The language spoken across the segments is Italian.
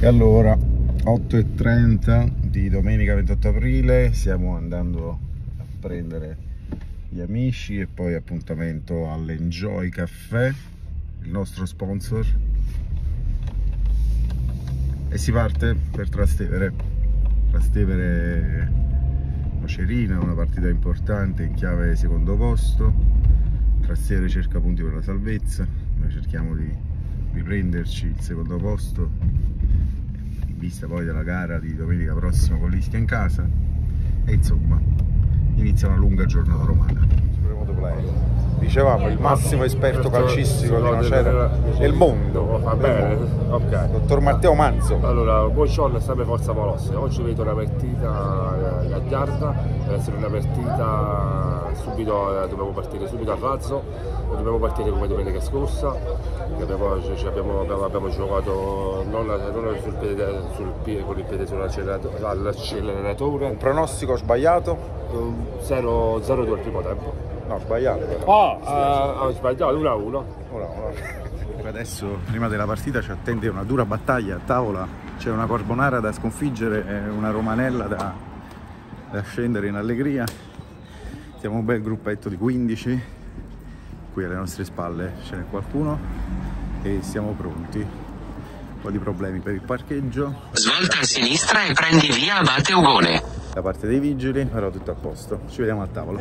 E allora 8:30 di domenica 28 aprile, stiamo andando a prendere gli amici e poi appuntamento all'Enjoy Caffè, il nostro sponsor, e si parte per Trastevere. Nocerina, una partita importante in chiave secondo posto. Trastevere cerca punti per la salvezza, noi cerchiamo di riprenderci il secondo posto in vista poi della gara di domenica prossima con l'Ischia in casa, e insomma inizia una lunga giornata romana. Dicevamo, il massimo esperto calcistico di Nocera del mondo. Va bene, ok. Dottor Matteo Manzo. Allora, buongiorno e sempre forza Molosse. Oggi vedo una partita gagliarda, deve essere una partita subito, dobbiamo partire subito a razzo, dobbiamo partire come domenica scorsa, abbiamo giocato non con il piede sull'acceleratore. Un pronostico sbagliato? 0-2 al primo tempo. No, sbagliato. Ho sbagliato, 1-1. Adesso, prima della partita, ci attende una dura battaglia a tavola. C'è una carbonara da sconfiggere e una romanella da scendere in allegria. Siamo un bel gruppetto di 15. Qui alle nostre spalle ce n'è qualcuno e siamo pronti. Un po' di problemi per il parcheggio. Svolta a sinistra e prendi via Abate Ugone. Da parte dei vigili, però tutto a posto. Ci vediamo a tavola.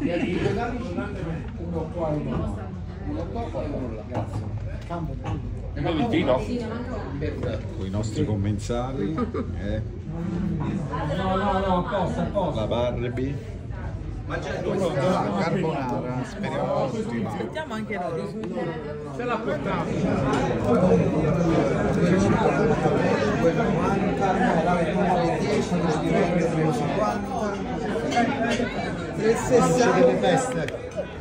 Con i nostri commensali, la Barbie. La carbonara, speriamo ottima. Aspettiamo anche noi. Ce la portiamo. 3,60 delle feste.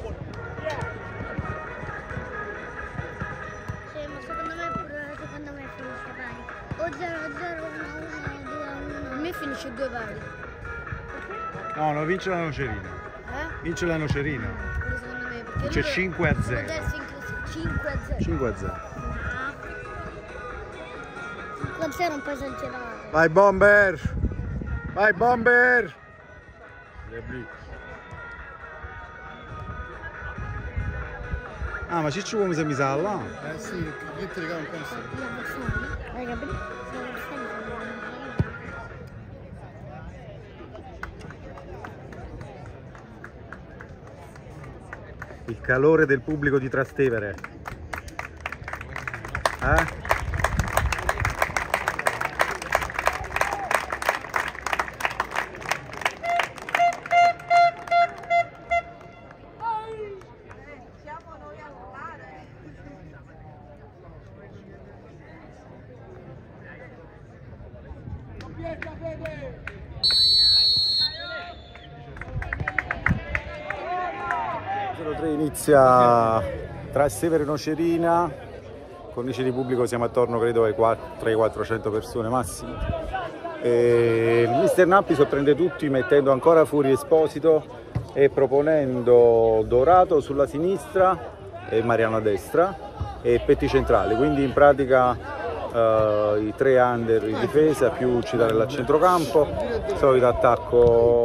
Secondo me finisce pari. O 0-0, 1-1, 2-1. A me finisce 2 pari. No, no, vince la Nocerina. Vince la Nocerina. Secondo me, perché C'è 5-0. 5-0. 5-0. 5-0 un po' esagerato. Vai Bomber! Vai Bomber! Ah, ma Ciccio come si sa là? Sì, io ti regalo un po' Il calore del pubblico di Trastevere. Inizia Trastevere Nocerina, condici di pubblico siamo attorno credo ai 300-400 persone massimo. E il mister Nappi sorprende tutti mettendo ancora fuori Esposito e proponendo Dorato sulla sinistra e Mariano a destra e Petti centrali, quindi in pratica i 3 under in difesa più Citarella a centrocampo, solito attacco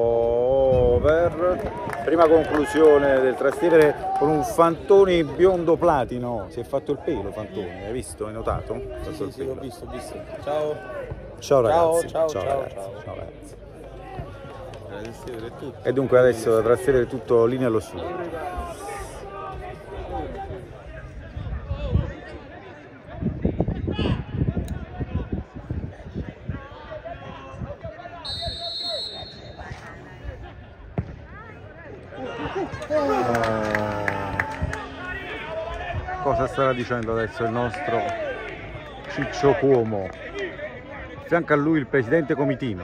over. Prima conclusione del Trastevere con un Fantoni biondo platino. Si è fatto il pelo Fantoni, hai visto? Hai notato? Sì, l'ho visto. Ciao. Ciao ragazzi. Ciao. Ragazzi. E dunque adesso da Trastevere è tutto linea allo studio. Cosa starà dicendo adesso il nostro Ciccio Cuomo? A fianco a lui il presidente Comitino.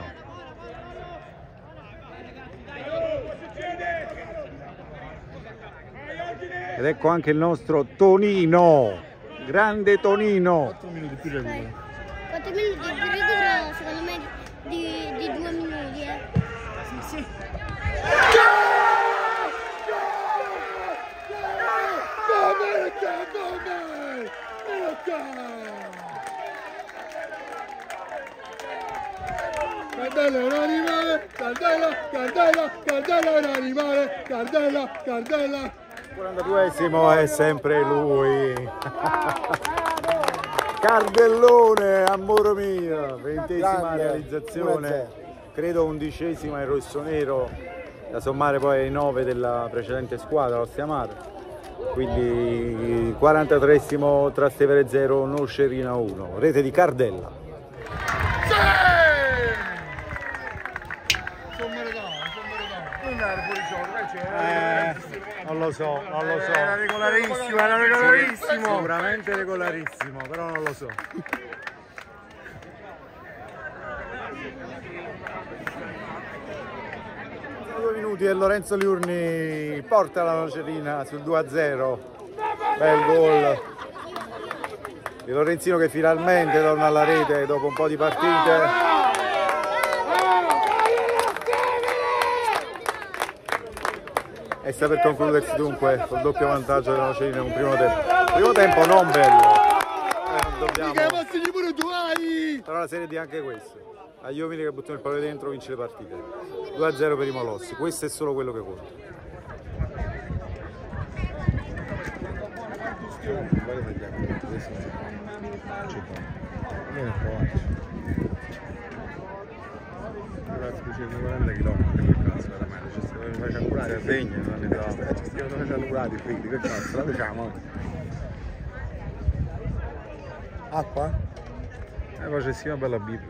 Ed ecco anche il nostro Tonino, grande Tonino. 4 minuti più recupero. 4 minuti di recupero, secondo me di 2 minuti. Sì. Cardella è un animale, Cardella, Cardella, Cardella è un animale, Cardella, Cardella. 42esimo è sempre lui. Cardellone, amore mio, 20esima realizzazione, credo 11esima in rossonero, da sommare poi ai 9 della precedente squadra, l'Ostia Mare. Quindi 43esimo Trastevere 0, Nocerina 1, rete di Cardella. Non lo so, non lo so. Era regolarissimo, era regolarissimo. Sicuramente regolarissimo, però non lo so. Due minuti e Lorenzo Liurni porta la Nocerina sul 2-0. Bel gol di Lorenzino che finalmente torna alla rete dopo un po' di partite. E sta per concludersi dunque col doppio vantaggio della Nocerina in un primo tempo. Primo tempo non bello. Non dobbiamo. Però la Serie D è anche questo. Agli uomini che buttano il pallone dentro vince le partite. 2-0 per i Molossi. Questo è solo quello che conta. Acqua? Facessi una bella Bibbia.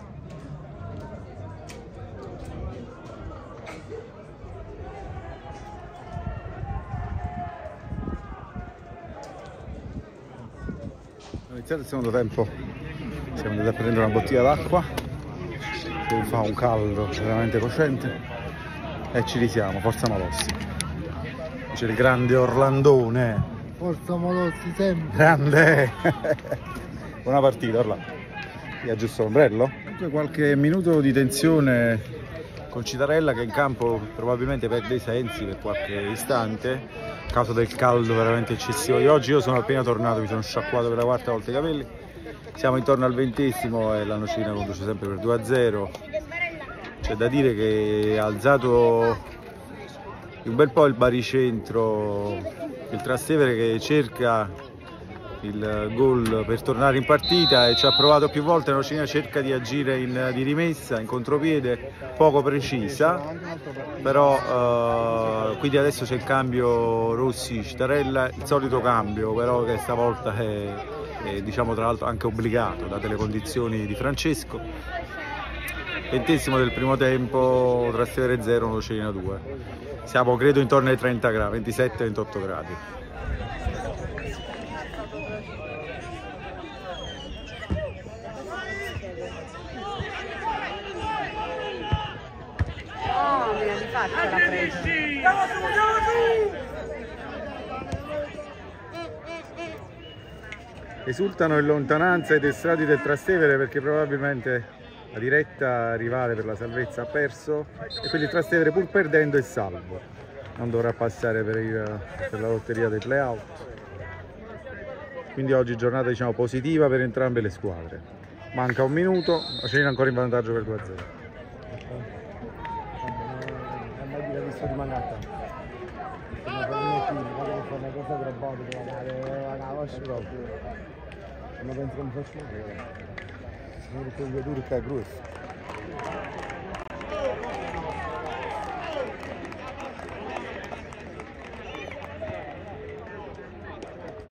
È iniziato il secondo tempo, siamo andati a prendere una bottiglia d'acqua, fa un caldo veramente cocente e ci risiamo, forza Molossi. C'è il grande Orlandone. Forza Molossi sempre. Grande! Buona partita, Orlando. Ti aggiusto l'ombrello? Qualche minuto di tensione con Citarella che in campo probabilmente perde i sensi per qualche istante a causa del caldo veramente eccessivo di oggi. Io sono appena tornato, mi sono sciacquato per la quarta volta i capelli. Siamo intorno al 20esimo e la Nocerina conduce sempre per 2-0. C'è da dire che ha alzato un bel po' il baricentro il Trastevere, che cerca il gol per tornare in partita e ci ha provato più volte. La Nocerina cerca di agire di rimessa, in contropiede, poco precisa, però quindi adesso c'è il cambio Rossi-Citarella, il solito cambio però che stavolta è diciamo tra l'altro anche obbligato date le condizioni di Francesco. 20esimo del primo tempo, Trastevere 0, Nocerina 2. Siamo credo intorno ai 30 gradi, 27-28 gradi. Esultano in lontananza i tesserati del Trastevere perché probabilmente la diretta rivale per la salvezza ha perso e quindi il Trastevere, pur perdendo, è salvo. Non dovrà passare per la lotteria dei play-out. Quindi oggi giornata diciamo positiva per entrambe le squadre. Manca un minuto, la Nocerina ancora in vantaggio per 2-0. Visto di manata. Una cosa robotica, la conosci proprio. Non penso che mi faccio vedere. Non ricordo duro che è grosso.